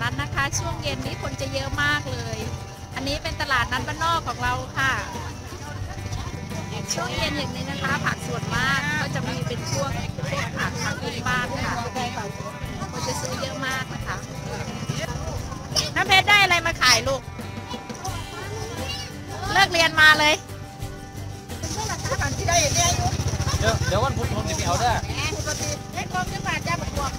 นัดนะคะ ช่วงเย็นนี้คนจะเยอะมากเลย อันนี้เป็นตลาดนัดบ้านนอกของเราค่ะช่วงเย็นอย่างนี้นะคะผักส่วนมากก็จะมีเป็นพวกผักพื้นบ้านค่ะคนจะซื้อเยอะมากนะคะน้ำเพชรได้อะไรมาขายลูกเลิกเรียนมาเลยเดี๋ยววันพุธผมจะไปเอาได้ให้กองจังหวัดจะประกวด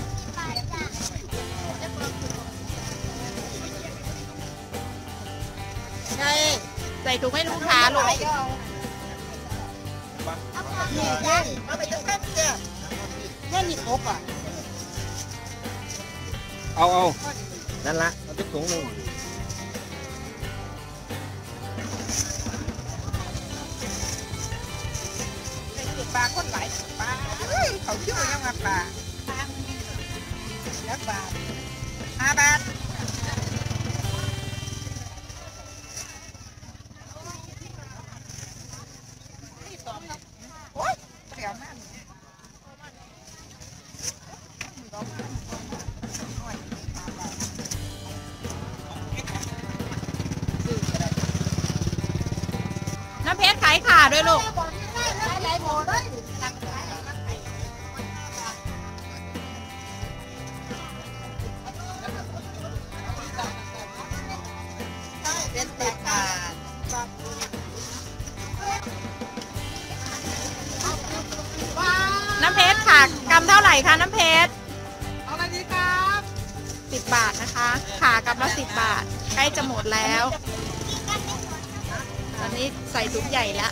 ใส่ถุงให้ลูกค้าลูกนี่เย็นมาไปจังกันเจ้าเย็นนี่ครบอ่ะเอานั่นละเอาไปถุงหนึ่งปลาคนไหลปลาเขาชื่อยังมาปลา1 บาท5 บาทโอ๊ยเดี๋ยวนั่นน้ำเพชรขายขาด้วยลูกเป็น10 บาทน้ำเพชรค่ะกำเท่าไหร่คะน้ำเพชรเอาอะไรดีครับ 10 บาทนะคะขากำละ10 บาทใกล้จะหมดแล้วตอนนี้ใส่ถุงใหญ่แล้ว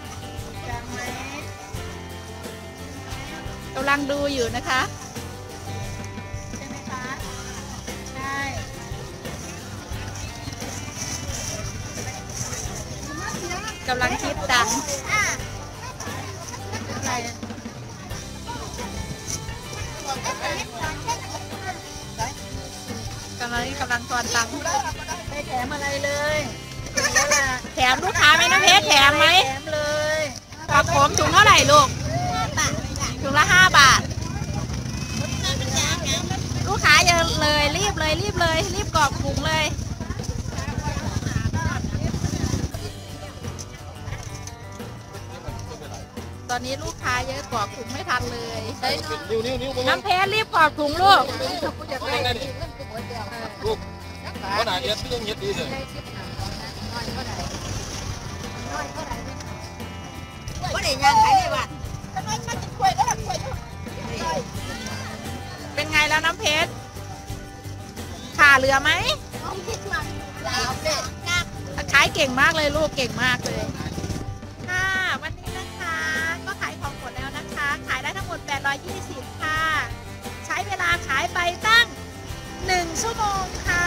กำลังดูอยู่นะคะใช่ไหมคะใช่กำลังคิดตังค์กำลังตอนตังค์ไม่แถมอะไรเลยแถมลูกค้าไหมน้ำเพชรแถมไหมแถมเลยผักโขมถุงเท่าไหร่ลูกถุงละ5 บาทลูกค้าเยอะเลยรีบกรอกถุงเลยตอนนี้ลูกค้าเยอะกรอกถุงไม่ทันเลยน้ำเพชรรีบกรอกถุงลูกลูกเขาหนาเย็ดยังเย็ดดีเลยก็ได้ยังขายในวัดเป็นไงแล้วน้ำเพชรขาเหลือไหมขายเก่งมากเลยลูกเก่งมากเลยค่ะวันนี้นะคะก็ขายของหมดแล้วนะคะขายได้ทั้งหมด820ค่ะใช้เวลาขายไปตั้ง1 ชั่วโมงค่ะ